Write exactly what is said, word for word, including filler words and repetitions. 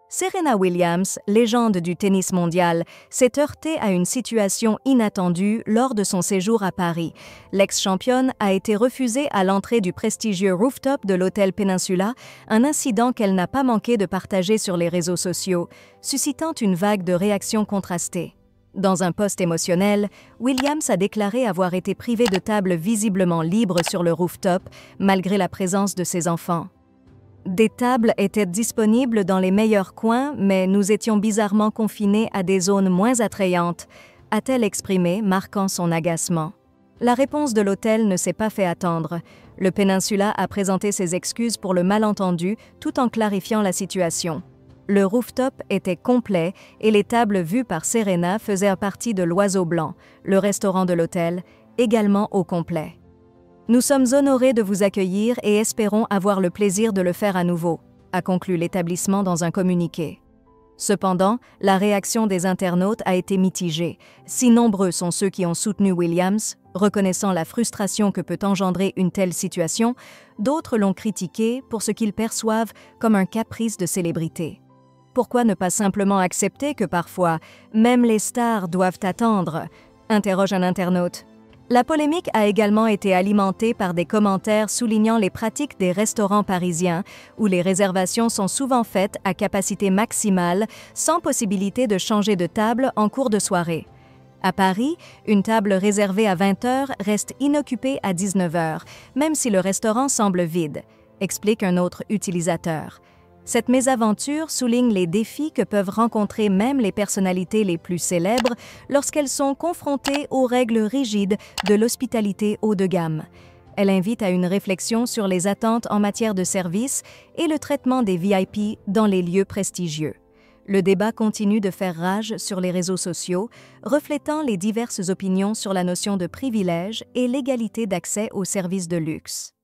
Serena Williams, légende du tennis mondial, s'est heurtée à une situation inattendue lors de son séjour à Paris. L'ex-championne a été refusée à l'entrée du prestigieux rooftop de l'hôtel Peninsula, un incident qu'elle n'a pas manqué de partager sur les réseaux sociaux, suscitant une vague de réactions contrastées. Dans un post émotionnel, Williams a déclaré avoir été privée de tables visiblement libres sur le rooftop, malgré la présence de ses enfants. Des tables étaient disponibles dans les meilleurs coins, mais nous étions bizarrement confinés à des zones moins attrayantes, a-t-elle exprimé, marquant son agacement. La réponse de l'hôtel ne s'est pas fait attendre. Le Peninsula a présenté ses excuses pour le malentendu tout en clarifiant la situation. Le rooftop était complet et les tables vues par Serena faisaient partie de l'Oiseau Blanc, le restaurant de l'hôtel, également au complet. Nous sommes honorés de vous accueillir et espérons avoir le plaisir de le faire à nouveau, a conclu l'établissement dans un communiqué. Cependant, la réaction des internautes a été mitigée. Si nombreux sont ceux qui ont soutenu Williams, reconnaissant la frustration que peut engendrer une telle situation, d'autres l'ont critiqué pour ce qu'ils perçoivent comme un caprice de célébrité. Pourquoi ne pas simplement accepter que parfois, même les stars doivent attendre? Interroge un internaute. La polémique a également été alimentée par des commentaires soulignant les pratiques des restaurants parisiens, où les réservations sont souvent faites à capacité maximale, sans possibilité de changer de table en cours de soirée. À Paris, une table réservée à vingt heures reste inoccupée à dix-neuf heures, même si le restaurant semble vide, explique un autre utilisateur. Cette mésaventure souligne les défis que peuvent rencontrer même les personnalités les plus célèbres lorsqu'elles sont confrontées aux règles rigides de l'hospitalité haut de gamme. Elle invite à une réflexion sur les attentes en matière de service et le traitement des V I P dans les lieux prestigieux. Le débat continue de faire rage sur les réseaux sociaux, reflétant les diverses opinions sur la notion de privilège et l'égalité d'accès aux services de luxe.